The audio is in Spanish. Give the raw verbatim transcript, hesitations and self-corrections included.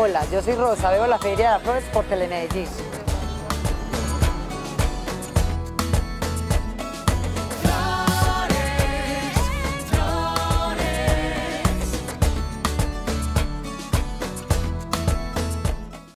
Hola, yo soy Rosa, veo la Feria de las Flores por Telemedellín.